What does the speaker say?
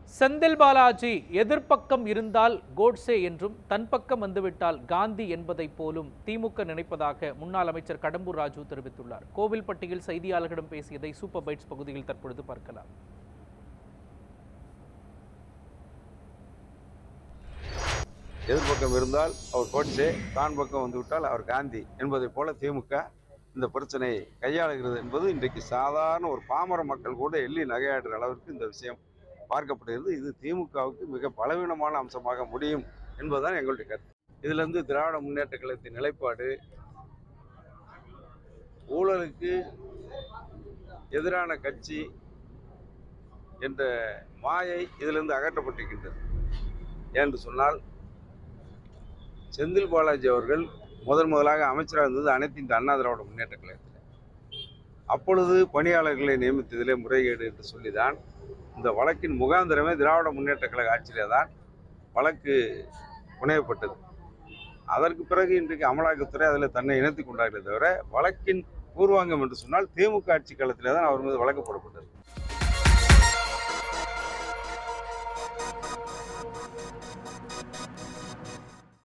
செந்தில் பாலாஜி எதிர்ப்பக்கம் இருந்தால் கோட்சே என்றும் தன் பக்கம் வந்துவிட்டால் காந்தி என்பதைப் போலும் திமுக நினைப்பதாக முன்னாள் அமைச்சர் கடம்பூர் ராஜு தெரிவித்துள்ளார். கோவில்பட்டியில் செய்தியாளர்களிடம் பேசியதை சூப்பர் பைட்ஸ் பகுதியில் தற்பொழுது பார்க்கலாம். எதிர்பக்கம் இருந்தால் அவர் கோட்சே, தான் பக்கம் வந்துவிட்டால் அவர் காந்தி என்பதை போல திமுக இந்த பிரச்சனையை கையாளுகிறது என்பது இன்றைக்கு சாதாரண ஒரு பாமர மக்கள் கூட எள்ளி நகையாடுற அளவிற்கு இந்த விஷயம் பார்க்கப்படுகிறது. இது திமுகவுக்கு மிக பலவீனமான அம்சமாக முடியும் என்பதுதான் எங்களுடைய கருத்து. இதிலிருந்து திராவிட முன்னேற்ற கழகத்தின் நிலைப்பாடு ஊழலுக்கு எதிரான கட்சி என்ற மாயை இதிலிருந்து அகற்றப்பட்டிருக்கின்றது. என்று சொன்னால், செந்தில் பாலாஜி அவர்கள் முதலாக அமைச்சராக இருந்தது அனைத்து இந்த அண்ணா திராவிட முன்னேற்ற கழகத்தில். அப்பொழுது பணியாளர்களை நியமித்ததிலே முறைகேடு என்று சொல்லிதான் இந்த வழக்கின் முகாந்திரமே திராவிட முன்னேற்ற கழக ஆட்சியிலே தான் வழக்கு புனையப்பட்டது. அதற்கு பிறகு இன்றைக்கு அமலாக்கத்துறை அதில் தன்னை இணைத்துக் கொண்டார்களே தவிர வழக்கின் பூர்வாங்கம் என்று சொன்னால் திமுக ஆட்சி காலத்திலே தான் அவர் மீது வழக்கு போடப்பட்டது.